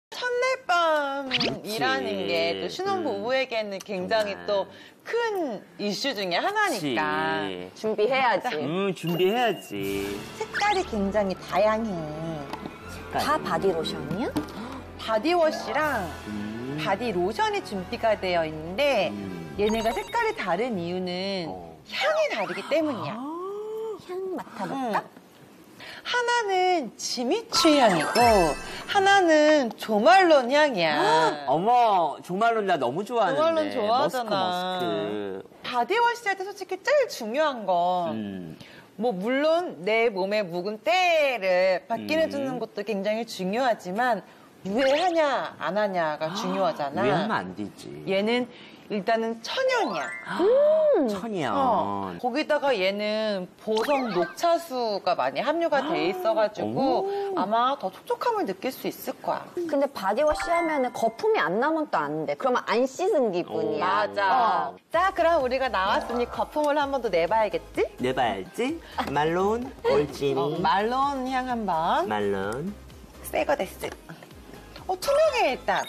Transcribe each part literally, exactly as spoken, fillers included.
첫날 밤이라는 게 또 신혼부부에게는 굉장히 정말. 또 큰 이슈 중에 하나니까. 그치. 준비해야지. 음, 준비해야지. 색깔이 굉장히 다양해. 다 바디로션이야? 바디워시랑 음. 바디로션이 준비가 되어 있는데 음. 얘네가 색깔이 다른 이유는 어. 향이 다르기 때문이야. 향 맡아볼까? 응. 하나는 지미추 향이고 하나는 조말론 향이야. 어머, 조말론 나 너무 좋아하는데. 조말론 좋아하잖아. 머스크, 머스크. 바디워시 할 때 솔직히 제일 중요한 건 음. 뭐 물론 내 몸에 묵은 때를 박기내주는 음. 것도 굉장히 중요하지만 유해하냐 안 하냐가 중요하잖아. 왜하면 안 되지. 얘는 일단은 천연이야. 천이야. 어. 거기다가 얘는 보석 녹차수가 많이 함유가 돼 있어가지고 아마 더 촉촉함을 느낄 수 있을 거야. 근데 바디워시 하면은 거품이 안 나면 또 안 돼. 그러면 안 씻은 기분이야. 오. 맞아. 어. 자, 그럼 우리가 나왔으니 거품을 한 번 더 내봐야겠지? 내봐야지. 말론, 올지니. 어, 말론 향 한번. 말론. 새거 데스. 어, 투명해, 일단.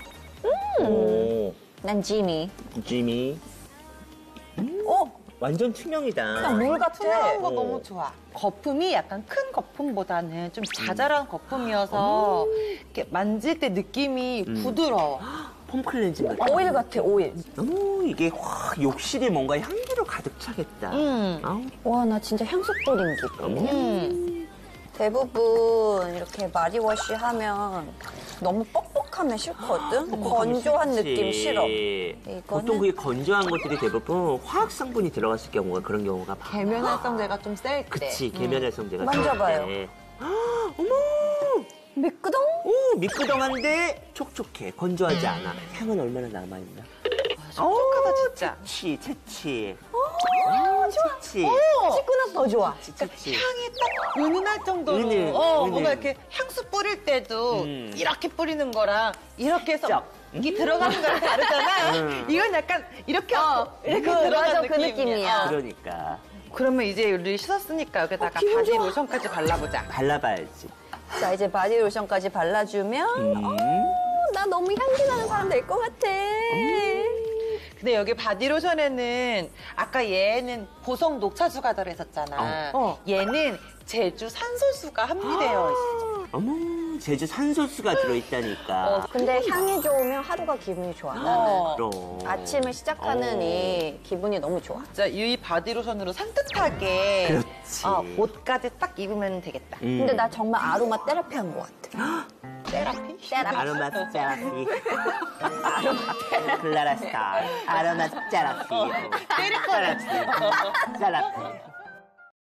오. 난 지미. 지미. 어, 완전 투명이다. 그냥 물 같아. 투명한 거 어. 너무 좋아. 거품이 약간 큰 거품보다는 좀 자잘한 거품이어서 이렇게 만질 때 느낌이 부드러워. 폼 클렌징 같아. 오일 같아, 오일. 너무 이게 확 욕실에 뭔가 향기로 가득 차겠다. 음. 아우. 와, 나 진짜 향수 뿌린 기분. 음. 대부분 이렇게 바디워시 하면 너무 뻑뻑하면 싫거든? 건조한 그치. 느낌 싫어. 보통 그게 건조한 것들이 대부분 화학 성분이 들어갔을 경우가 그런 경우가 많아. 계면활성제가 좀 셀 때. 그치, 계면활성제가. 만져봐요. 들어갈 때. 어머! 미끄덩? 오, 미끄덩한데 촉촉해. 건조하지 않아. 향은 얼마나 남아있나? 촉촉하다, 진짜. 채취, 채취. 오, 좋아. 채취. 씻고 나서 더 좋아. 채취. 향이 딱 은은할 정도로. 은은, 어, 은은. 뭔가 이렇게 향수 뿌릴 때도 음. 이렇게 뿌리는 거랑 이렇게 해서 쩍. 이게 들어가는 거랑 다르잖아. 음. 이건 약간 이렇게 어, 이렇게 그, 들어가는 맞아, 그 느낌이야. 느낌이야. 어. 그러니까. 그러면 이제 우리 씻었으니까 여기다가 어, 기분 바디 좋아. 로션까지 발라보자. 발라봐야지. 자, 이제 바디로션까지 발라주면 음. 어, 나 너무 향기 나는 사람 될 것 같아. 근데 여기 바디 로션에는 아까 얘는 보석 녹차수가 들어있었잖아. 어. 얘는 제주 산소수가 함유되어 있어. 어머, 제주 산소수가 들어있다니까. 어, 근데 향이 좋으면 하루가 기분이 좋아, 나는. 어. 그럼. 아침을 시작하는 어. 이 기분이 너무 좋아. 진짜 이 바디 로션으로 산뜻하게 그렇지. 어, 옷까지 딱 입으면 되겠다. 음. 근데 나 정말 아로마 테라피 한 것 같아. 세라피? 테라피. 아로마 테라피. 클라라 스타일. 아로마 테라피. 때릴 뻔했어. 테라피.